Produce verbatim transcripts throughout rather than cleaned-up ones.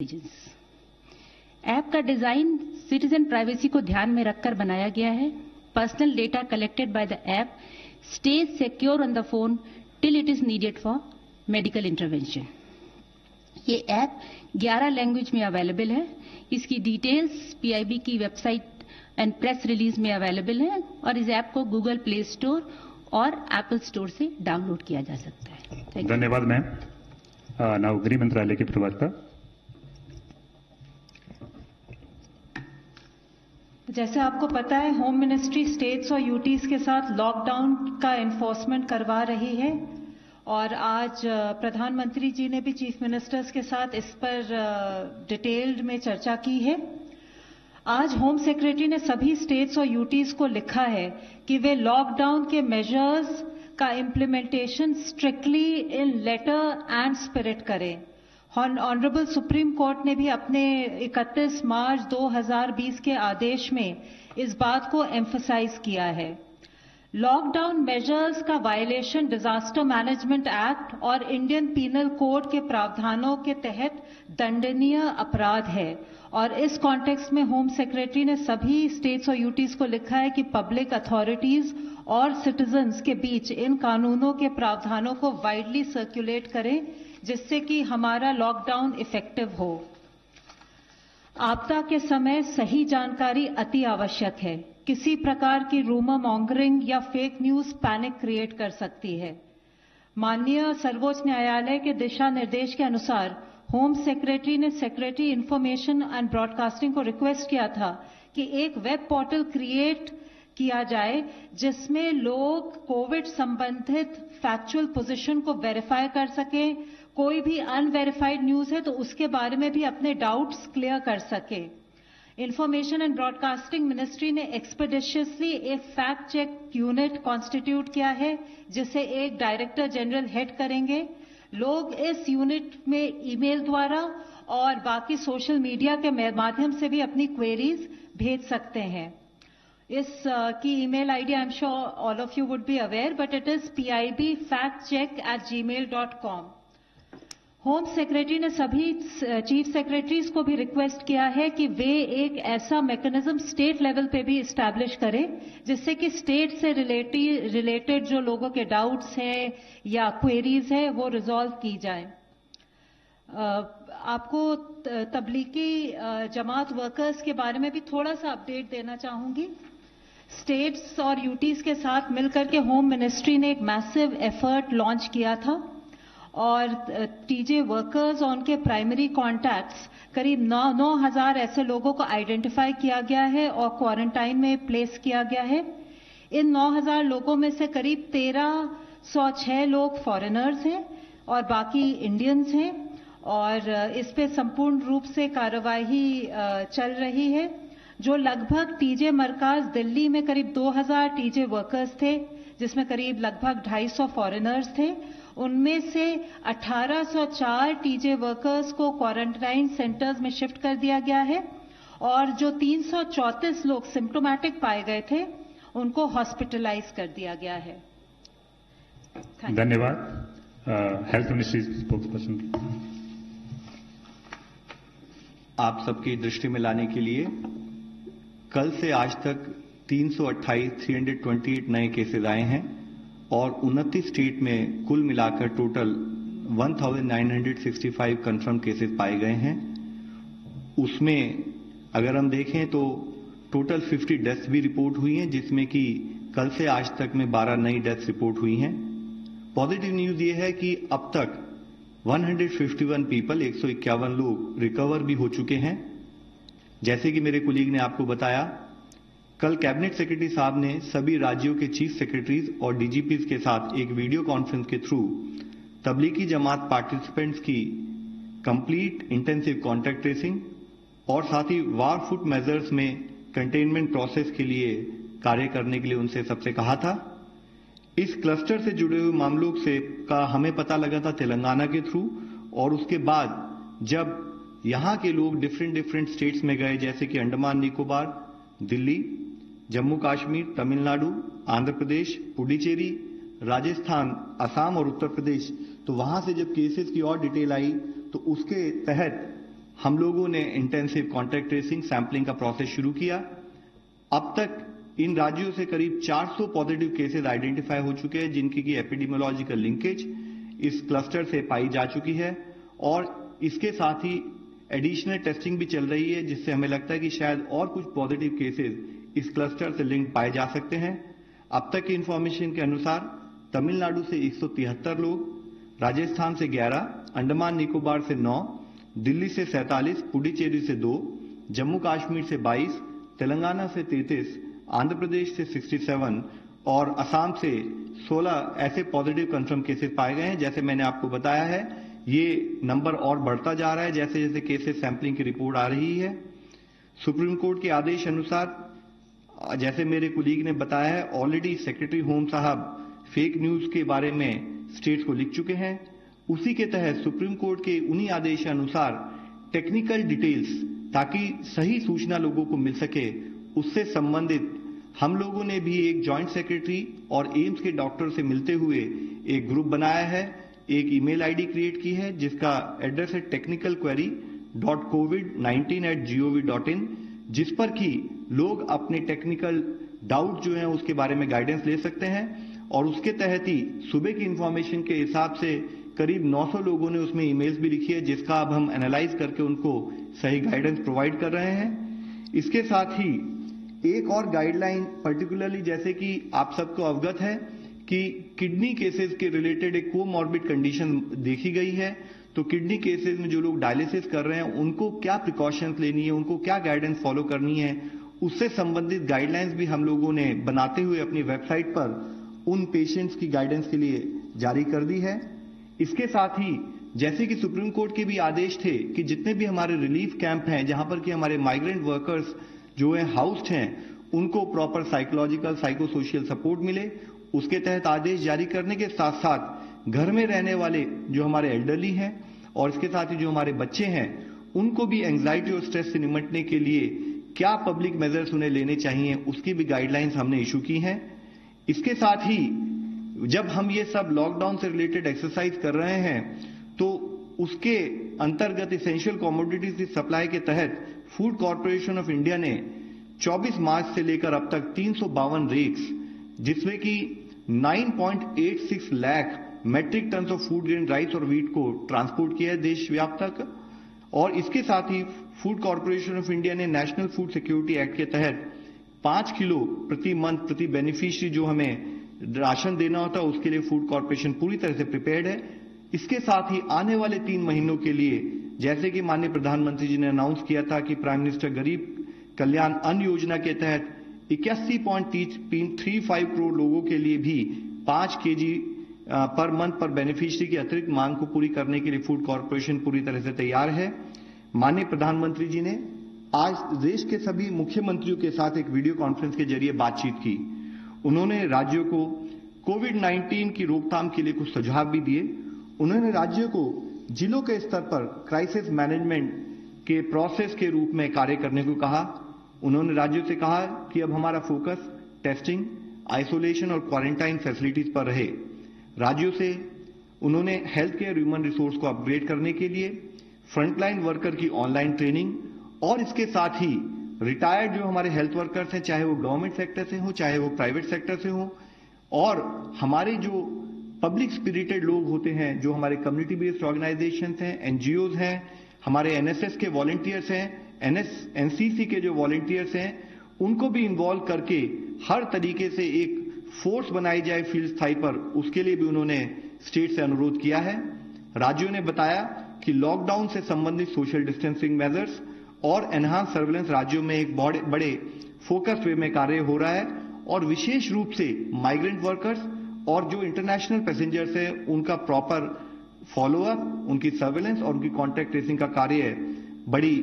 App का design citizen privacy को ध्यान में रखकर बनाया गया है। Personal data collected by the app stays secure on the phone till it is needed for medical intervention. ये ऐप ग्यारह लैंग्वेज में अवेलेबल है। इसकी डिटेल्स पीआईबी की वेबसाइट एंड प्रेस रिलीज में अवेलेबल है और इस ऐप को गूगल प्ले स्टोर और एप्पल स्टोर से डाउनलोड किया जा सकता है। धन्यवाद मैम। नाउ गृह मंत्रालय के प्रवक्ता। जैसे आपको पता है, होम मिनिस्ट्री स्टेट्स और यूटीज के साथ लॉकडाउन का एनफोर्समेंट करवा रही है और आज प्रधानमंत्री जी ने भी चीफ मिनिस्टर्स के साथ इस पर डिटेल्ड में चर्चा की है। आज होम सेक्रेटरी ने सभी स्टेट्स और यूटीज को लिखा है कि वे लॉकडाउन के मेजर्स का implementation strictly in letter and spirit करें। ऑनरेबल सुप्रीम कोर्ट ने भी अपने इकतीस मार्च दो हज़ार बीस के आदेश में इस बात को एम्फसाइज किया है। लॉकडाउन मेजर्स का वायलेशन डिजास्टर मैनेजमेंट एक्ट और इंडियन पीनल कोड के प्रावधानों के तहत दंडनीय अपराध है और इस कॉन्टेक्स्ट में होम सेक्रेटरी ने सभी स्टेट्स और यूटीज को लिखा है कि पब्लिक अथॉरिटीज और सिटीजन्स के बीच इन कानूनों के प्रावधानों को वाइडली सर्कुलेट करें जिससे कि हमारा लॉकडाउन इफेक्टिव हो। आपदा के समय सही जानकारी अति आवश्यक है। किसी प्रकार की रूमर मॉन्गरिंग या फेक न्यूज पैनिक क्रिएट कर सकती है। माननीय सर्वोच्च न्यायालय के दिशा निर्देश के अनुसार होम सेक्रेटरी ने सेक्रेटरी इंफॉर्मेशन एंड ब्रॉडकास्टिंग को रिक्वेस्ट किया था कि एक वेब पोर्टल क्रिएट किया जाए जिसमें लोग कोविड संबंधित फैक्चुअल पोजीशन को वेरीफाई कर सकें। कोई भी अनवेरिफाइड न्यूज है तो उसके बारे में भी अपने डाउट्स क्लियर कर सके। इंफॉर्मेशन एंड ब्रॉडकास्टिंग मिनिस्ट्री ने एक्सपेडिशियसली एक फैक्ट चेक यूनिट कॉन्स्टिट्यूट किया है जिसे एक डायरेक्टर जनरल हेड करेंगे। लोग इस यूनिट में ईमेल द्वारा और बाकी सोशल मीडिया के माध्यम से भी अपनी क्वेरीज भेज सकते हैं। इस uh, की email ID I am sure all of you would be aware but it is P I B fact check at gmail dot com. Home secretary ने सभी चीफ सेक्रेटरीज को भी रिक्वेस्ट किया है कि वे एक ऐसा मैकेनिज्म स्टेट लेवल पे भी इस्टेब्लिश करें जिससे कि स्टेट से रिलेटेड जो लोगों के डाउट्स हैं या क्वेरीज है वो रिजॉल्व की जाए। आपको तबलीगी जमात वर्कर्स के बारे में भी थोड़ा सा अपडेट देना चाहूंगी। स्टेट्स और यूटीज के साथ मिलकर के होम मिनिस्ट्री ने एक मैसिव एफर्ट लॉन्च किया था और टीजे वर्कर्स और उनके प्राइमरी कॉन्टैक्ट्स करीब नौ नौ हजार ऐसे लोगों को आइडेंटिफाई किया गया है और क्वारंटाइन में प्लेस किया गया है। इन नौ हजार लोगों में से करीब तेरह सौ छह लोग फॉरेनर्स हैं और बाकी इंडियंस हैं और इस पे संपूर्ण रूप से कार्यवाही चल रही है। जो लगभग टीजे मरकाज दिल्ली में करीब दो हज़ार टीजे वर्कर्स थे जिसमें करीब लगभग ढाई सौ फॉरेनर्स थे। उनमें से अठारह सौ चार टीजे वर्कर्स को क्वारंटाइन सेंटर्स में शिफ्ट कर दिया गया है और जो तीन सौ चौंतीस लोग सिम्प्टोमैटिक पाए गए थे उनको हॉस्पिटलाइज कर दिया गया है। धन्यवाद। Health ministry spokesperson. आप सबकी दृष्टि में लाने के लिए कल से आज तक तीन सौ अट्ठाईस तीन सौ अट्ठाईस नए केसेस आए हैं और उनतीस स्टेट में कुल मिलाकर टोटल उन्नीस सौ पैंसठ कंफर्म केसेस पाए गए हैं। उसमें अगर हम देखें तो टोटल पचास डेथ्स भी रिपोर्ट हुई हैं जिसमें कि कल से आज तक में बारह नई डेथ्स रिपोर्ट हुई हैं। पॉजिटिव न्यूज ये है कि अब तक एक सौ इक्यावन पीपल एक सौ इक्यावन लोग रिकवर भी हो चुके हैं। जैसे कि मेरे कुलीग ने आपको बताया, कल कैबिनेट सेक्रेटरी साहब ने सभी राज्यों के चीफ सेक्रेटरीज और डीजीपीज के साथ एक वीडियो कॉन्फ्रेंस के थ्रू तबलीगी जमात पार्टिसिपेंट्स की कंप्लीट इंटेंसिव कॉन्टैक्ट ट्रेसिंग और साथ ही वार फुट मेजर्स में कंटेनमेंट प्रोसेस के लिए कार्य करने के लिए उनसे सबसे कहा था। इस क्लस्टर से जुड़े हुए मामलों से का हमें पता लगा था तेलंगाना के थ्रू और उसके बाद जब यहां के लोग डिफरेंट डिफरेंट स्टेट्स में गए जैसे कि अंडमान निकोबार, दिल्ली, जम्मू कश्मीर, तमिलनाडु, आंध्र प्रदेश, पुडुचेरी, राजस्थान, असम और उत्तर प्रदेश, तो वहां से जब केसेस की और डिटेल आई तो उसके तहत हम लोगों ने इंटेंसिव कॉन्टैक्ट ट्रेसिंग सैंपलिंग का प्रोसेस शुरू किया। अब तक इन राज्यों से करीब चार सौ पॉजिटिव केसेस आइडेंटिफाई हो चुके हैं, जिनकी की एपिडेमियोलॉजिकल लिंकेज इस क्लस्टर से पाई जा चुकी है और इसके साथ ही एडिशनल टेस्टिंग भी चल रही है, जिससे हमें लगता है कि शायद और कुछ पॉजिटिव केसेस इस क्लस्टर से लिंक पाए जा सकते हैं। अब तक की इंफॉर्मेशन के अनुसार तमिलनाडु से एक सौ तिहत्तर लोग, राजस्थान से ग्यारह, अंडमान निकोबार से नौ, दिल्ली से सैंतालीस, पुडुचेरी से दो, जम्मू कश्मीर से बाईस, तेलंगाना से तैंतीस, आंध्र प्रदेश से सड़सठ और असम से सोलह ऐसे पॉजिटिव कंफर्म केसेस पाए गए हैं। जैसे मैंने आपको बताया है, ये नंबर और बढ़ता जा रहा है जैसे जैसे केसेस सैंपलिंग की रिपोर्ट आ रही है। सुप्रीम कोर्ट के आदेश अनुसार, जैसे मेरे कुलीग ने बताया है, ऑलरेडी सेक्रेटरी होम साहब फेक न्यूज के बारे में स्टेट्स को लिख चुके हैं। उसी के तहत सुप्रीम कोर्ट के उन्हीं आदेश अनुसार टेक्निकल डिटेल्स, ताकि सही सूचना लोगों को मिल सके, उससे संबंधित हम लोगों ने भी एक जॉइंट सेक्रेटरी और एम्स के डॉक्टर से मिलते हुए एक ग्रुप बनाया है, एक ईमेल आईडी क्रिएट की है जिसका एड्रेस है technical query dot COVID nineteen at G O V dot in, जिस पर कि लोग अपने टेक्निकल डाउट जो है उसके बारे में गाइडेंस ले सकते हैं। और उसके तहत ही सुबह की इंफॉर्मेशन के हिसाब से करीब नौ सौ लोगों ने उसमें ईमेल्स भी लिखी है, जिसका अब हम एनालाइज करके उनको सही गाइडेंस प्रोवाइड कर रहे हैं। इसके साथ ही एक और गाइडलाइन पर्टिकुलरली, जैसे कि आप सबको अवगत है कि किडनी केसेस के रिलेटेड एक कोमॉर्बिड कंडीशन देखी गई है, तो किडनी केसेस में जो लोग डायलिसिस कर रहे हैं उनको क्या प्रिकॉशंस लेनी है, उनको क्या गाइडेंस फॉलो करनी है, उससे संबंधित गाइडलाइंस भी हम लोगों ने बनाते हुए अपनी वेबसाइट पर उन पेशेंट्स की गाइडेंस के लिए जारी कर दी है। इसके साथ ही जैसे कि सुप्रीम कोर्ट के भी आदेश थे कि जितने भी हमारे रिलीफ कैंप हैं जहां पर कि हमारे माइग्रेंट वर्कर्स जो है हाउस्ड हैं, उनको proper psychological psycho social support मिले, उसके तहत आदेश जारी करने के साथ साथ घर में रहने वाले जो हमारे एल्डरली हैं और इसके साथ ही जो हमारे बच्चे हैं, उनको भी एंग्जाइटी और स्ट्रेस से निपटने के लिए क्या पब्लिक मेजर्स उन्हें लेने चाहिए, उसकी भी गाइडलाइंस हमने इशू की हैं। इसके साथ ही जब हम ये सब लॉकडाउन से रिलेटेड एक्सरसाइज कर रहे हैं, तो उसके अंतर्गत इसेंशियल कमोडिटीज की सप्लाई के तहत फूड कॉर्पोरेशन ऑफ इंडिया ने चौबीस मार्च से लेकर अब तक तीन सौ बावन रेक्स, जिसमें कि नौ पॉइंट आठ छह lakh metric ton of food grain rice और व्हीट को ट्रांसपोर्ट किया है देश व्याप्त तक। और इसके साथ ही फूड कॉर्पोरेशन ऑफ इंडिया ने नेशनल फूड सिक्योरिटी एक्ट के तहत पांच किलो प्रति मंथ प्रति बेनिफिशियरी जो हमें राशन देना होता है, उसके लिए फूड कॉर्पोरेशन पूरी तरह से प्रिपेयर्ड है। इसके साथ ही आने वाले तीन महीनों के लिए, जैसे कि माननीय प्रधानमंत्री जी ने अनाउंस किया था कि प्राइम मिनिस्टर गरीब कल्याण अन्न योजना के तहत इक्यासी पॉइंट तीन पाँच करोड़ लोगों के लिए भी पांच केजी पर मंथ पर बेनिफिशियरी की अतिरिक्त मांग को पूरी करने के लिए फूड कॉर्पोरेशन पूरी तरह से तैयार है। माननीय प्रधानमंत्री जी ने आज देश के सभी मुख्यमंत्रियों के साथ एक वीडियो कॉन्फ्रेंस के जरिए बातचीत की। उन्होंने राज्यों को कोविड नाइनटीन की रोकथाम के लिए कुछ सुझाव भी दिए। उन्होंने राज्यों को जिलों के स्तर पर क्राइसिस मैनेजमेंट के प्रोसेस के रूप में कार्य करने को कहा। उन्होंने राज्यों से कहा कि अब हमारा फोकस टेस्टिंग, आइसोलेशन और क्वारंटाइन फैसिलिटीज पर रहे। राज्यों से उन्होंने हेल्थ केयर ह्यूमन रिसोर्स को अपग्रेड करने के लिए फ्रंटलाइन वर्कर की ऑनलाइन ट्रेनिंग और इसके साथ ही रिटायर्ड जो हमारे हेल्थ वर्कर्स हैं, चाहे वो गवर्नमेंट सेक्टर से हो चाहे वो प्राइवेट सेक्टर से हो, और हमारे जो पब्लिक स्पिरिटेड लोग होते हैं, जो हमारे कम्युनिटी बेस्ड ऑर्गेनाइजेशन हैं, एनजीओज हैं, हमारे एनएसएस के वॉलंटियर्स हैं, एनएस एनसीसी के जो वॉलंटियर्स हैं, उनको भी इन्वॉल्व करके हर तरीके से एक फोर्स बनाई जाए फील्ड स्थाई पर, उसके लिए भी उन्होंने स्टेट से अनुरोध किया है। राज्यों ने बताया कि लॉकडाउन से संबंधित सोशल डिस्टेंसिंग मेजर्स और एनहांस सर्वेलेंस राज्यों में एक बड़े बड़े फोकस वे में कार्य हो रहा है और विशेष रूप से माइग्रेंट वर्कर्स और जो इंटरनेशनल पैसेंजर्स हैं उनका प्रॉपर फॉलोअप, उनकी सर्वेलेंस और उनकी कॉन्टैक्ट ट्रेसिंग का कार्य बड़ी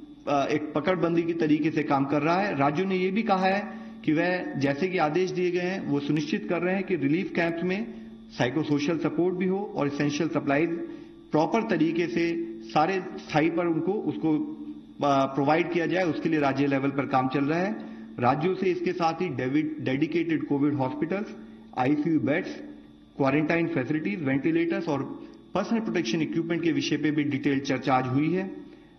एक पकड़बंदी की तरीके से काम कर रहा है। राज्यों ने यह भी कहा है कि वह जैसे कि आदेश दिए गए हैं वो सुनिश्चित कर रहे हैं कि रिलीफ कैंप्स में साइको सोशल सपोर्ट भी हो और इसेंशियल सप्लाईज प्रॉपर तरीके से सारे स्थाई पर उनको उसको प्रोवाइड किया जाए, उसके लिए राज्य लेवल पर काम चल रहा है। राज्यों से इसके साथ ही dedicated COVID hospitals, ICU beds, quarantine facilities, ventilators और पर्सनल प्रोटेक्शन इक्विपमेंट के विषय पे भी डिटेल चर्चा आज हुई है।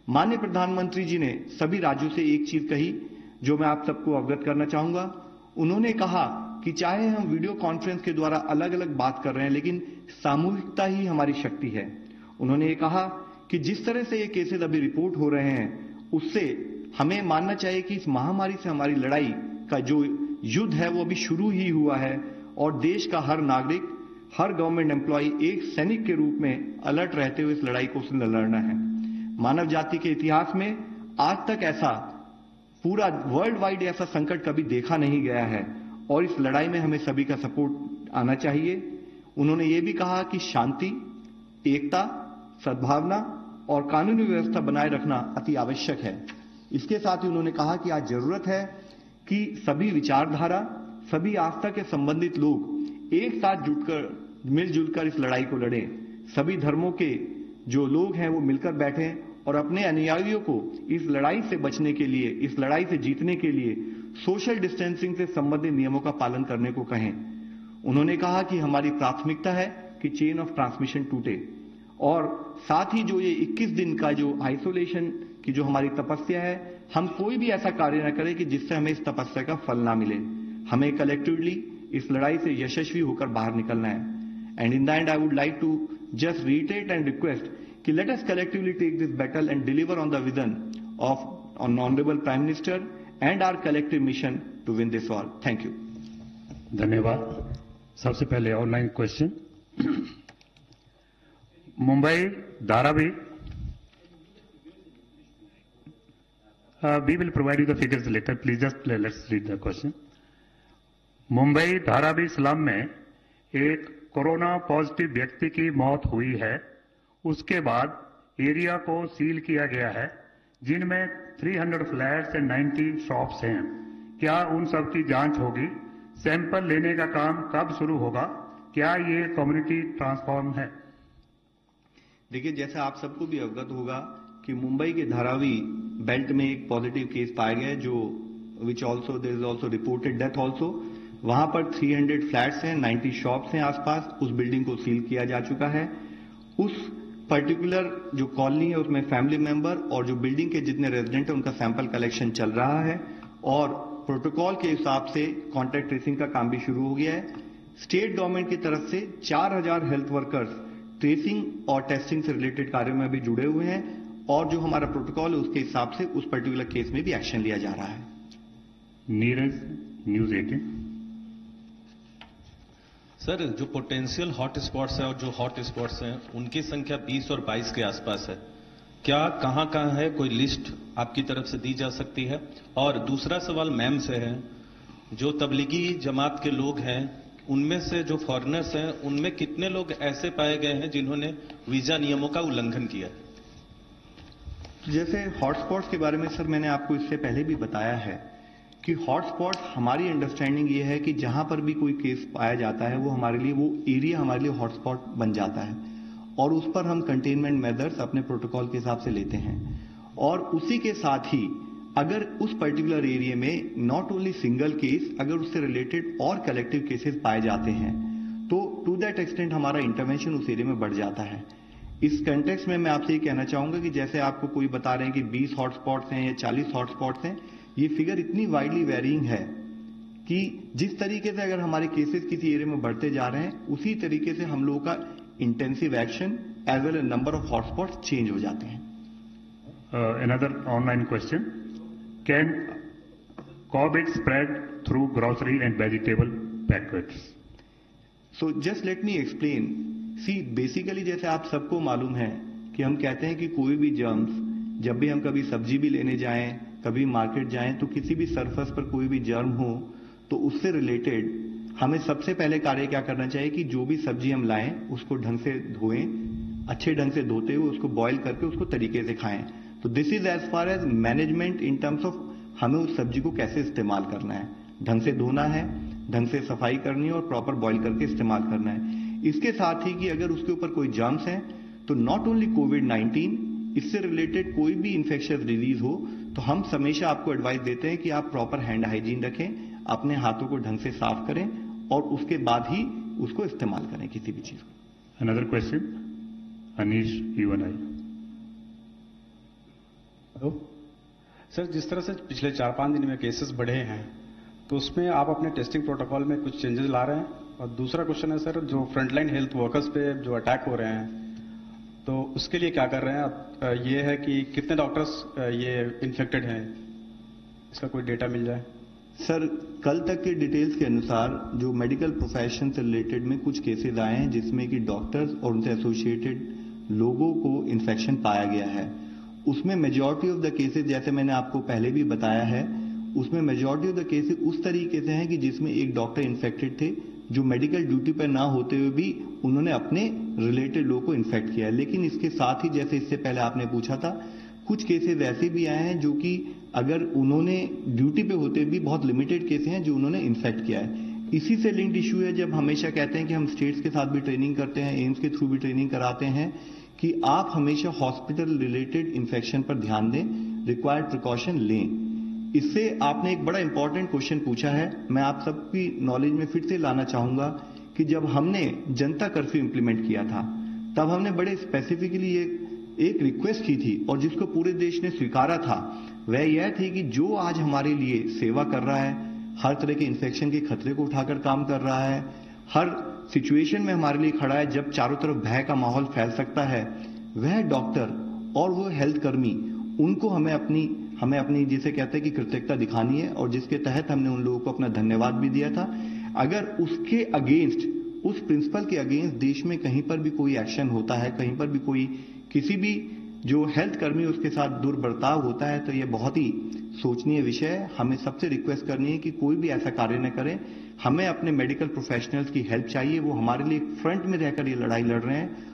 माननीय प्रधानमंत्री जी ने सभी राज्यों से एक चीज कही जो मैं आप सबको अवगत करना चाहूंगा। उन्होंने कहा कि चाहे हम वीडियो कॉन्फ्रेंस के द्वारा अलग अलग बात कर रहे हैं, लेकिन सामूहिकता ही हमारी शक्ति है। उन्होंने ये कहा कि जिस तरह से ये केसेस अभी रिपोर्ट हो रहे हैं, उससे हमें मानना चाहिए कि इस महामारी से हमारी लड़ाई का जो युद्ध है वो अभी शुरू ही हुआ है और देश का हर नागरिक, हर गवर्नमेंट एम्प्लॉय एक सैनिक के रूप में अलर्ट रहते हुए इस लड़ाई को उसने लड़ना है। मानव जाति के इतिहास में आज तक ऐसा पूरा वर्ल्ड वाइड ऐसा संकट कभी देखा नहीं गया है और इस लड़ाई में हमें सभी का सपोर्ट आना चाहिए। उन्होंने ये भी कहा कि शांति, एकता, सद्भावना और कानूनी व्यवस्था बनाए रखना अति आवश्यक है। इसके साथ ही उन्होंने कहा कि आज जरूरत है कि सभी विचारधारा, सभी आस्था के संबंधित लोग एक साथ जुटकर, मिलजुल कर इस लड़ाई को लड़ें। सभी धर्मों के जो लोग हैं वो मिलकर बैठें और अपने अनुयायियों को इस लड़ाई से बचने के लिए, इस लड़ाई से जीतने के लिए सोशल डिस्टेंसिंग से संबंधित नियमों का पालन करने को कहें। उन्होंने कहा कि हमारी प्राथमिकता है कि चेन ऑफ ट्रांसमिशन टूटे और साथ ही जो ये इक्कीस दिन का जो आइसोलेशन की जो हमारी तपस्या है, हम कोई भी ऐसा कार्य न करें कि जिससे हमें इस तपस्या का फल ना मिले। हमें कलेक्टिवली इस लड़ाई से यशस्वी होकर बाहर निकलना है। And in the end I would like to just reiterate and request कि let us collectively take this battle and deliver on the vision of an honorable Prime Minister and our collective mission to win this war. Thank you. धन्यवाद। सबसे पहले online question. Mumbai Dharavi, we will provide you the figures later, please just let's read the question. Mumbai Dharavi slum में एक corona positive व्यक्ति की मौत हुई है। उसके बाद एरिया को सील किया गया है, जिनमें तीन सौ फ्लैट्स एंड नब्बे शॉप्स हैं। क्या उन सब की जांच होगी? सैंपल लेने का काम कब शुरू होगा? क्या ये कम्युनिटी ट्रांसफॉर्म है? देखिए, जैसा आप सबको भी अवगत होगा कि मुंबई के धारावी बेल्ट में एक पॉजिटिव केस पाया गया है, जो which also there is also reported death also. वहां पर तीन सौ फ्लैट्स हैं, नब्बे शॉप्स हैं आसपास। उस बिल्डिंग को सील किया जा चुका है। उस पर्टिकुलर जो कॉलोनी है उसमें फैमिली मेंबर और जो बिल्डिंग के जितने रेजिडेंट हैं उनका सैंपल कलेक्शन चल रहा है और प्रोटोकॉल के हिसाब से कॉन्टैक्ट ट्रेसिंग का काम भी शुरू हो गया है। स्टेट गवर्नमेंट की तरफ से चार हज़ार हेल्थ वर्कर्स ट्रेसिंग और टेस्टिंग से रिलेटेड कार्यों में भी जुड़े हुए हैं और जो हमारा प्रोटोकॉल है उसके हिसाब से उस पर्टिकुलर केस में भी एक्शन लिया जा रहा है। Neeraj, News eighteen. सर, जो पोटेंशियल हॉट स्पॉट्स हैं और जो हॉट स्पॉट्स हैं उनकी संख्या बीस और बाईस के आसपास है। क्या कहां कहां है, कोई लिस्ट आपकी तरफ से दी जा सकती है? और दूसरा सवाल मैम से है, जो तबलीगी जमात के लोग हैं उनमें से जो फॉरेनर्स हैं उनमें कितने लोग ऐसे पाए गए हैं जिन्होंने वीजा नियमों का उल्लंघन किया? जैसे हॉटस्पॉट्स के बारे में सर मैंने आपको इससे पहले भी बताया है कि हॉटस्पॉट्स, हमारी अंडरस्टैंडिंग ये है कि जहां पर भी कोई केस पाया जाता है वो हमारे लिए, वो एरिया हमारे लिए हॉटस्पॉट बन जाता है और उस पर हम कंटेनमेंट मेजर्स अपने प्रोटोकॉल के हिसाब से लेते हैं। और उसी के साथ ही अगर उस पर्टिकुलर एरिया में नॉट ओनली सिंगल केस, अगर उससे रिलेटेड और कलेक्टिव केसेस पाए जाते हैं तो टू दैट एक्सटेंट हमारा इंटरवेंशन उस एरिया में बढ़ जाता है। इस कंटेक्स्ट में मैं आपसे ये कहना चाहूंगा कि जैसे आपको कोई बता रहे हैं कि बीस हॉटस्पॉट्स हैं या चालीस हॉटस्पॉट्स हैं, ये फिगर इतनी वाइडली वेरिंग है कि जिस तरीके से अगर हमारे केसेस किसी एरिया में बढ़ते जा रहे हैं उसी तरीके से हम लोगों का intensive action as well as number of hotspots change हो जाते हैं। Another online question, can COVID spread through grocery and vegetable packets? So just let me explain. See basically जैसे आप सबको मालूम है कि हम कहते हैं कि कोई भी जर्म्स, जब भी हम कभी सब्जी भी लेने जाएं, कभी मार्केट जाएं, तो किसी भी सरफेस पर कोई भी जर्म हो तो उससे रिलेटेड हमें सबसे पहले कार्य क्या करना चाहिए कि जो भी सब्जी हम लाएं उसको ढंग से धोएं, अच्छे ढंग से धोते हुए उसको बॉईल करके उसको तरीके से खाएं। तो this is as far as management in terms of हमें उस सब्जी को कैसे इस्तेमाल करना है, ढंग से धोना है, ढंग से सफाई करनी है और प्रॉपर बॉईल करके इस्तेमाल करना है। इसके साथ ही कि अगर उसके ऊपर कोई जर्म्स हैं तो नॉट ओनली कोविड नाइन्टीन, इससे रिलेटेड कोई भी इंफेक्शियस डिजीज हो तो हम हमेशा आपको एडवाइस देते हैं कि आप प्रॉपर हैंड हाइजीन रखें, अपने हाथों को ढंग से साफ करें और उसके बाद ही उसको इस्तेमाल करें किसी भी चीज को। Another question, Anish, you and I. Hello sir, जिस तरह से पिछले चार पांच दिन में केसेस बढ़े हैं तो उसमें आप अपने टेस्टिंग प्रोटोकॉल में कुछ चेंजेस ला रहे हैं? और दूसरा क्वेश्चन है सर, जो फ्रंटलाइन हेल्थ वर्कर्स पे जो अटैक हो रहे हैं तो उसके लिए क्या कर रहे हैं आप? ये है कि कितने डॉक्टर्स ये इन्फेक्टेड हैं, इसका कोई डेटा मिल जाए? सर, कल तक के डिटेल्स के अनुसार जो मेडिकल प्रोफेशन से रिलेटेड में कुछ केसेस आए हैं जिसमें कि डॉक्टर्स और उनसे एसोसिएटेड लोगों को इन्फेक्शन पाया गया है। उसमें मेजॉरिटी ऑफ द केसेस, जैसे मैंने आपको पहले भी बताया है, उसमें मेजॉरिटी ऑफ द केसेस उस तरीके से हैं कि जिसमें एक डॉक्टर इन्फेक्टेड थे जो मेडिकल ड्यूटी पर ना होते हुए भी उन्होंने अपने रिलेटेड लोगों को इन्फेक्ट किया है। लेकिन इसके साथ ही, जैसे इससे पहले आपने पूछा था, कुछ केसेस ऐसे भी आए हैं जो कि अगर उन्होंने ड्यूटी पे होते भी बहुत लिमिटेड केसेस हैं जो उन्होंने इन्फेक्ट किया है। इसी से लिंक्ड इशू है, जब हमेशा कहते हैं कि हम स्टेट्स के साथ भी ट्रेनिंग करते हैं, एम्स के थ्रू भी ट्रेनिंग कराते हैं कि आप हमेशा हॉस्पिटल रिलेटेड इन्फेक्शन पर ध्यान दें, रिक्वायर्ड प्रिकॉशन लें। इससे आपने एक बड़ा इंपॉर्टेंट क्वेश्चन पूछा है, मैं आप सबकी नॉलेज में फिर से लाना चाहूंगा कि जब हमने जनता कर्फ्यू इंप्लीमेंट किया था तब हमने बड़े स्पेसिफिकली एक एक रिक्वेस्ट की थी और जिसको पूरे देश ने स्वीकारा था, वह यह थी कि जो आज हमारे लिए सेवा कर रहा है, हर तरह के इन्फेक्शन के खतरे को उठाकर काम कर रहा है, हर सिचुएशन में हमारे लिए खड़ा है जब चारों तरफ भय का माहौल फैल सकता है, वह डॉक्टर और वो हेल्थ कर्मी, उनको हमें अपनी हमें अपनी जिसे कहते हैं कि कृतज्ञता दिखानी है और जिसके तहत हमने उन लोगों को अपना धन्यवाद भी दिया था। अगर उसके अगेंस्ट, उस प्रिंसिपल के अगेंस्ट देश में कहीं पर भी कोई एक्शन होता है, कहीं पर भी कोई किसी भी जो हेल्थ कर्मी उसके साथ दुर्बर्ताव होता है, तो ये बहुत ही सोचनीय विषय है। हमें सबसे रिक्वेस्ट करनी है कि कोई भी ऐसा कार्य न करें। हमें अपने मेडिकल प्रोफेशनल्स की हेल्प चाहिए, वो हमारे लिए फ्रंट में रहकर ये लड़ाई लड़ रहे हैं